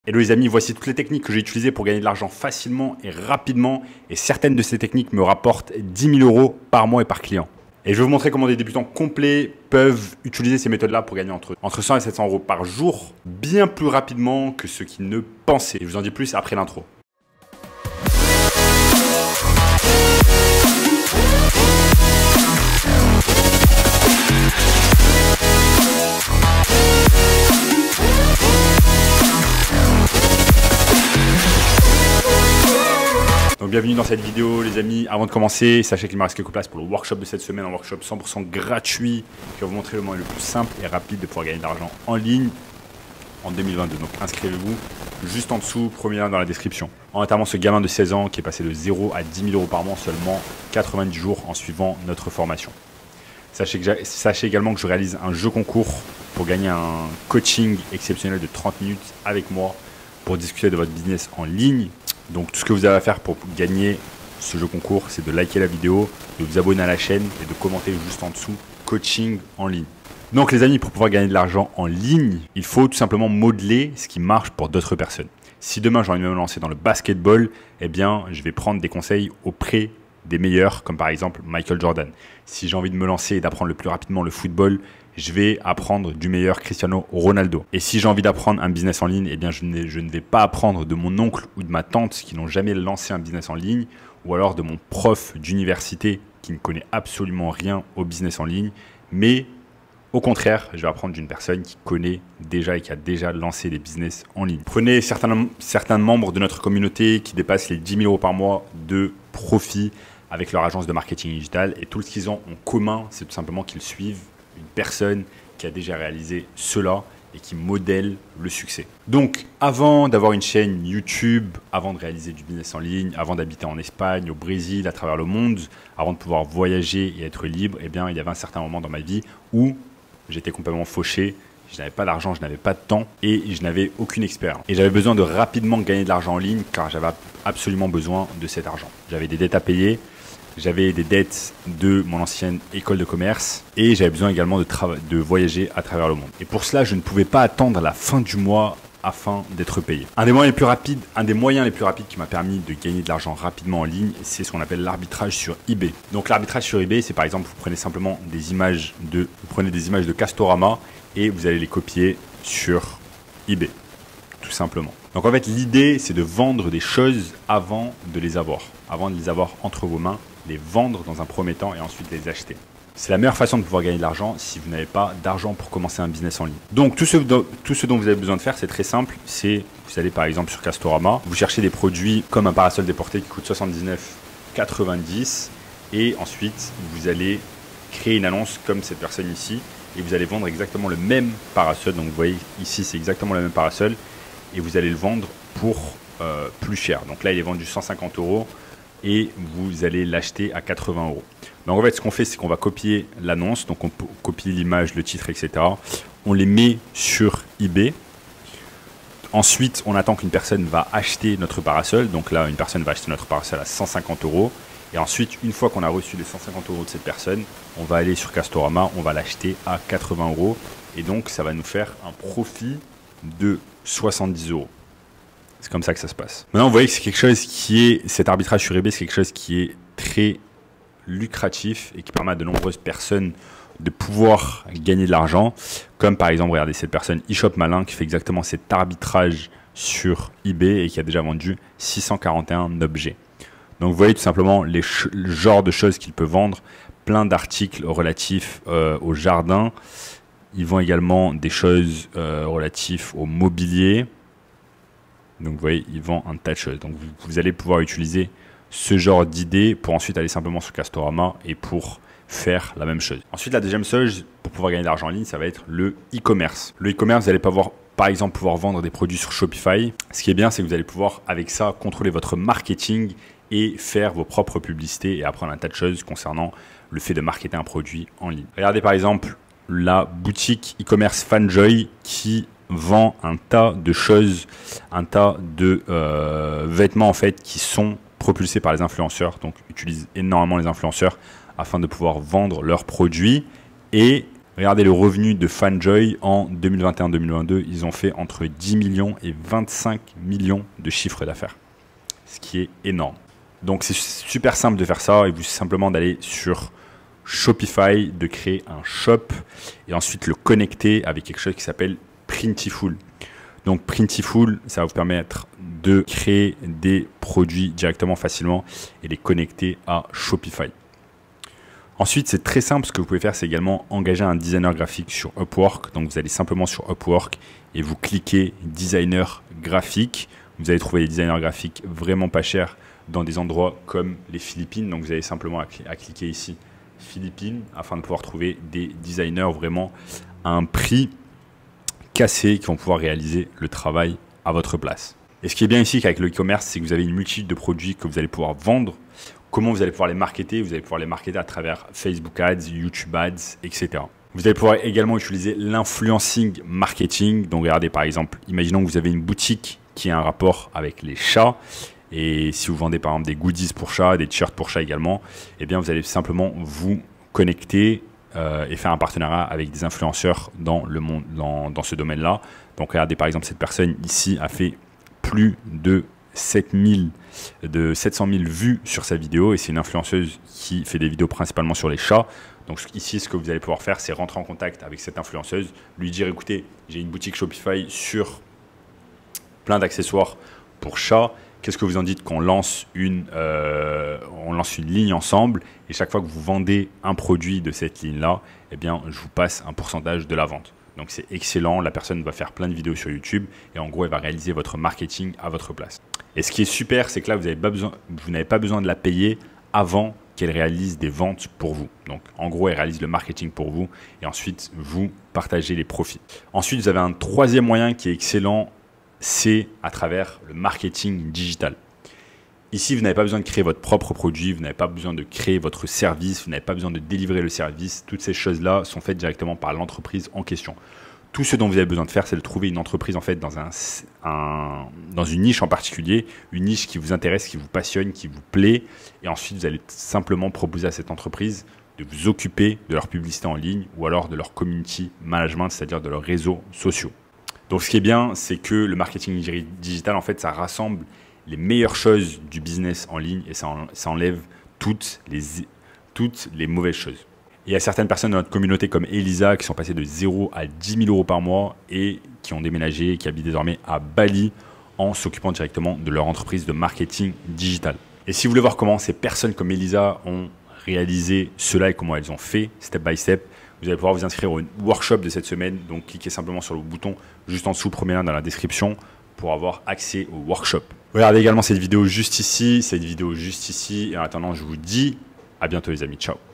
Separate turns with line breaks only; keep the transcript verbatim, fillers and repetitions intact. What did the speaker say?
Hello les amis, voici toutes les techniques que j'ai utilisées pour gagner de l'argent facilement et rapidement. Et certaines de ces techniques me rapportent dix mille euros par mois et par client. Et je vais vous montrer comment des débutants complets peuvent utiliser ces méthodes-là pour gagner entre, entre cent et sept cents euros par jour, bien plus rapidement que ceux qui ne pensaient. Et je vous en dis plus après l'intro. Donc bienvenue dans cette vidéo les amis. Avant de commencer, sachez qu'il me reste quelques places pour le workshop de cette semaine, un workshop cent pour cent gratuit qui va vous montrer le moyen le plus simple et rapide de pouvoir gagner de l'argent en ligne en deux mille vingt-deux. Donc inscrivez-vous juste en dessous, premier lien dans la description. En notamment ce gamin de seize ans qui est passé de zéro à dix mille euros par mois en seulement quatre-vingt-dix jours en suivant notre formation. Sachez, que sachez également que je réalise un jeu concours pour gagner un coaching exceptionnel de trente minutes avec moi pour discuter de votre business en ligne. Donc tout ce que vous avez à faire pour gagner ce jeu concours, c'est de liker la vidéo, de vous abonner à la chaîne et de commenter juste en dessous coaching en ligne. Donc les amis, pour pouvoir gagner de l'argent en ligne, il faut tout simplement modeler ce qui marche pour d'autres personnes. Si demain j'ai envie de me lancer dans le basketball, eh bien je vais prendre des conseils auprès des meilleurs, comme par exemple Michael Jordan. Si j'ai envie de me lancer et d'apprendre le plus rapidement le football, je vais apprendre du meilleur Cristiano Ronaldo. Et si j'ai envie d'apprendre un business en ligne, eh bien je ne, je ne vais pas apprendre de mon oncle ou de ma tante qui n'ont jamais lancé un business en ligne, ou alors de mon prof d'université qui ne connaît absolument rien au business en ligne, mais au contraire, je vais apprendre d'une personne qui connaît déjà et qui a déjà lancé des business en ligne. Prenez certains, certains membres de notre communauté qui dépassent les dix mille euros par mois de profit avec leur agence de marketing digital, et tout ce qu'ils ont en commun, c'est tout simplement qu'ils suivent une personne qui a déjà réalisé cela et qui modèle le succès. Donc, avant d'avoir une chaîne YouTube, avant de réaliser du business en ligne, avant d'habiter en Espagne, au Brésil, à travers le monde, avant de pouvoir voyager et être libre, eh bien, il y avait un certain moment dans ma vie où j'étais complètement fauché. Je n'avais pas d'argent, je n'avais pas de temps et je n'avais aucune expérience. Et j'avais besoin de rapidement gagner de l'argent en ligne car j'avais absolument besoin de cet argent. J'avais des dettes à payer. J'avais des dettes de mon ancienne école de commerce et j'avais besoin également de, de voyager à travers le monde. Et pour cela, je ne pouvais pas attendre la fin du mois afin d'être payé. Un des moyens les plus rapides, un des moyens les plus rapides qui m'a permis de gagner de l'argent rapidement en ligne, c'est ce qu'on appelle l'arbitrage sur eBay. Donc l'arbitrage sur eBay, c'est par exemple, vous prenez simplement des images de, vous prenez des images de Castorama et vous allez les copier sur eBay, tout simplement. Donc en fait, l'idée, c'est de vendre des choses avant de les avoir, avant de les avoir entre vos mains, les vendre dans un premier temps et ensuite les acheter. C'est la meilleure façon de pouvoir gagner de l'argent si vous n'avez pas d'argent pour commencer un business en ligne. Donc tout ce, tout ce dont vous avez besoin de faire, c'est très simple. C'est, vous allez par exemple sur Castorama, vous cherchez des produits comme un parasol déporté qui coûte soixante-dix-neuf quatre-vingt-dix et ensuite vous allez créer une annonce comme cette personne ici et vous allez vendre exactement le même parasol. Donc vous voyez ici, c'est exactement le même parasol et vous allez le vendre pour euh, plus cher. Donc là, il est vendu cent cinquante euros. Et vous allez l'acheter à quatre-vingts euros. Donc en fait, ce qu'on fait, c'est qu'on va copier l'annonce, donc on copie l'image, le titre, et cetera. On les met sur eBay. Ensuite, on attend qu'une personne va acheter notre parasol. Donc là, une personne va acheter notre parasol à cent cinquante euros. Et ensuite, une fois qu'on a reçu les cent cinquante euros de cette personne, on va aller sur Castorama, on va l'acheter à quatre-vingts euros. Et donc, ça va nous faire un profit de soixante-dix euros. C'est comme ça que ça se passe. Maintenant, vous voyez que c'est quelque chose qui est, cet arbitrage sur eBay, c'est quelque chose qui est très lucratif et qui permet à de nombreuses personnes de pouvoir gagner de l'argent. Comme par exemple, regardez cette personne, eShop Malin, qui fait exactement cet arbitrage sur eBay et qui a déjà vendu six cent quarante et un objets. Donc, vous voyez tout simplement les le genre de choses qu'il peut vendre. Plein d'articles relatifs euh, au jardin. Ils vendent également des choses euh, relatives au mobilier. Donc vous voyez, il vend un tas de choses. Donc vous, vous allez pouvoir utiliser ce genre d'idée pour ensuite aller simplement sur Castorama et pour faire la même chose. Ensuite, la deuxième chose pour pouvoir gagner de l'argent en ligne, ça va être le e-commerce. Le e-commerce, vous allez pouvoir, par exemple, pouvoir vendre des produits sur Shopify. Ce qui est bien, c'est que vous allez pouvoir, avec ça, contrôler votre marketing et faire vos propres publicités et apprendre un tas de choses concernant le fait de marketer un produit en ligne. Regardez par exemple la boutique e-commerce Fanjoy qui vend un tas de choses, un tas de euh, vêtements en fait qui sont propulsés par les influenceurs, donc utilisent énormément les influenceurs afin de pouvoir vendre leurs produits. Et Regardez le revenu de Fanjoy en deux mille vingt et un deux mille vingt-deux. Ils ont fait entre dix millions et vingt-cinq millions de chiffre d'affaires, ce qui est énorme. Donc c'est super simple de faire ça. Il vous suffit simplement d'aller sur Shopify, de créer un shop et ensuite le connecter avec quelque chose qui s'appelle Printiful. Donc Printiful, ça va vous permettre de créer des produits directement facilement et les connecter à Shopify. Ensuite, c'est très simple. Ce que vous pouvez faire, c'est également engager un designer graphique sur Upwork. Donc vous allez simplement sur Upwork et vous cliquez designer graphique. Vous allez trouver des designers graphiques vraiment pas chers dans des endroits comme les Philippines. Donc vous avez simplement à, cl- à cliquer ici Philippines afin de pouvoir trouver des designers vraiment à un prix cassé qui vont pouvoir réaliser le travail à votre place. Et ce qui est bien ici avec le e-commerce, c'est que vous avez une multitude de produits que vous allez pouvoir vendre. Comment vous allez pouvoir les marketer? Vous allez pouvoir les marketer à travers Facebook Ads, YouTube Ads, et cetera. Vous allez pouvoir également utiliser l'influencing marketing. Donc regardez par exemple, imaginons que vous avez une boutique qui a un rapport avec les chats. Et si vous vendez par exemple des goodies pour chats, des t-shirts pour chats également, eh bien vous allez simplement vous connecter euh, et faire un partenariat avec des influenceurs dans, le monde, dans, dans ce domaine-là. Donc regardez par exemple, cette personne ici a fait plus de sept cent mille vues sur sa vidéo et c'est une influenceuse qui fait des vidéos principalement sur les chats. Donc ici, ce que vous allez pouvoir faire, c'est rentrer en contact avec cette influenceuse, lui dire écoutez, j'ai une boutique Shopify sur plein d'accessoires pour chats. Qu'est-ce que vous en dites qu'on lance une, euh, on lance une ligne ensemble et chaque fois que vous vendez un produit de cette ligne-là, eh bien, je vous passe un pourcentage de la vente. Donc c'est excellent, la personne va faire plein de vidéos sur YouTube et en gros, elle va réaliser votre marketing à votre place. Et ce qui est super, c'est que là, vous n'avez pas besoin, vous n'avez pas besoin de la payer avant qu'elle réalise des ventes pour vous. Donc en gros, elle réalise le marketing pour vous et ensuite, vous partagez les profits. Ensuite, vous avez un troisième moyen qui est excellent, c'est à travers le marketing digital. Ici, vous n'avez pas besoin de créer votre propre produit, vous n'avez pas besoin de créer votre service, vous n'avez pas besoin de délivrer le service. Toutes ces choses-là sont faites directement par l'entreprise en question. Tout ce dont vous avez besoin de faire, c'est de trouver une entreprise en fait dans, un, un, dans une niche en particulier, une niche qui vous intéresse, qui vous passionne, qui vous plaît. Et ensuite, vous allez simplement proposer à cette entreprise de vous occuper de leur publicité en ligne ou alors de leur community management, c'est-à-dire de leurs réseaux sociaux. Donc, ce qui est bien, c'est que le marketing digital, en fait, ça rassemble les meilleures choses du business en ligne et ça, en, ça enlève toutes les, toutes les mauvaises choses. Et il y a certaines personnes dans notre communauté comme Elisa qui sont passées de zéro à dix mille euros par mois et qui ont déménagé, qui habitent désormais à Bali en s'occupant directement de leur entreprise de marketing digital. Et si vous voulez voir comment ces personnes comme Elisa ont réalisé cela et comment elles ont fait step by step, vous allez pouvoir vous inscrire au workshop de cette semaine. Donc, cliquez simplement sur le bouton juste en dessous, premier lien dans la description pour avoir accès au workshop. Regardez également cette vidéo juste ici, cette vidéo juste ici. Et en attendant, je vous dis à bientôt les amis. Ciao.